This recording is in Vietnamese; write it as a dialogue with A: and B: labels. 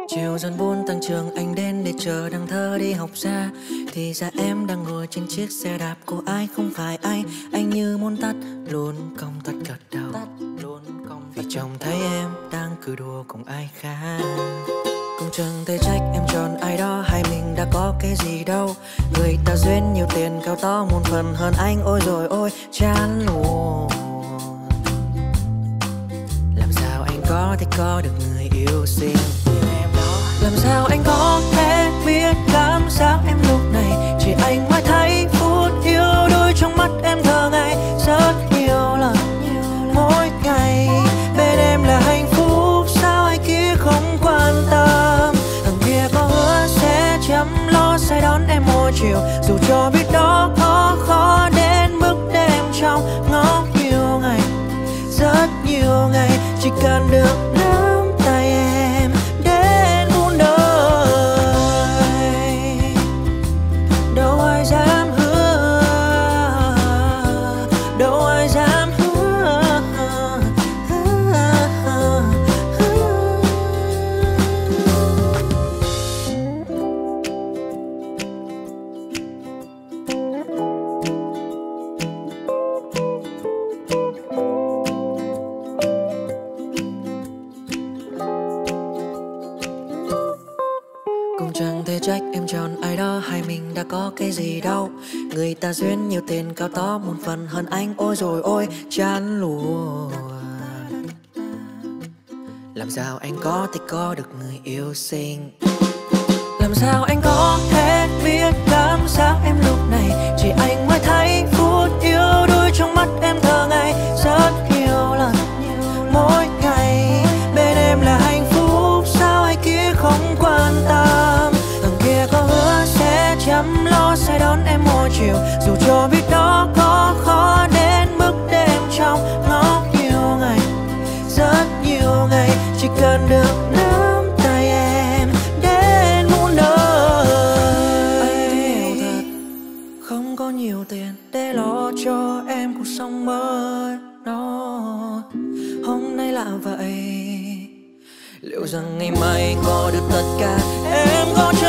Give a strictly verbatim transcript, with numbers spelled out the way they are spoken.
A: Chiều dần buồn tăng trường anh đến để chờ đằng thơ đi học ra. Thì ra em đang ngồi trên chiếc xe đạp của ai không phải anh. Anh như muốn tắt luôn công tắt gật đầu, vì trông thấy em đang cười đùa cùng ai khác. Cũng chẳng thể trách em chọn ai đó, hay mình đã có cái gì đâu. Người ta duyên nhiều tiền cao to một phần hơn anh, ôi rồi ôi chán luôn. Làm sao anh có thể có được người yêu xinh như em đó? Làm sao anh có thể biết cảm giác em lúc này? Chỉ anh mới thấy phút yêu đôi trong mắt em thơ ngày. Rất nhiều lần mỗi ngày bên em là hạnh phúc, sao ai kia không quan tâm. Thằng kia có hứa sẽ chăm lo sẽ đón em mỗi chiều, dù cho biết đó khó khó đến mức để em trong ngóng nhiều ngày. Rất nhiều ngày chỉ cần được nắm tay em đến muôn đời. Đâu ai dám hứa, đâu ai dám hứa. Cũng chẳng thể trách em chọn ai đó, hay mình đã có cái gì đâu. Người ta duyên nhiều tiền cao to một phần hơn anh, ôi rồi ôi chán luôn. Làm sao anh có thể có được người yêu xinh? Làm sao anh có thể biết cảm giác em lúc này? Chỉ anh mới thấy phút yêu đôi trong mắt em thơ ngày. Rất nhiều lần mỗi ngày bên em là hạnh phúc, sao ai kia không quan tâm. Thằng kia có hứa sẽ chăm lo sẽ đón em mỗi chiều, dù cho biết đó có khó đến mức để em trong ngóng nhiều ngày. Rất nhiều ngày chỉ cần được nắm tay em đến muôn đời. Anh hiểu thật không có nhiều tiền để lo cho em cuộc sống mới đó. Hôm nay là vậy, liệu rằng ngày mai có được tất cả em có chờ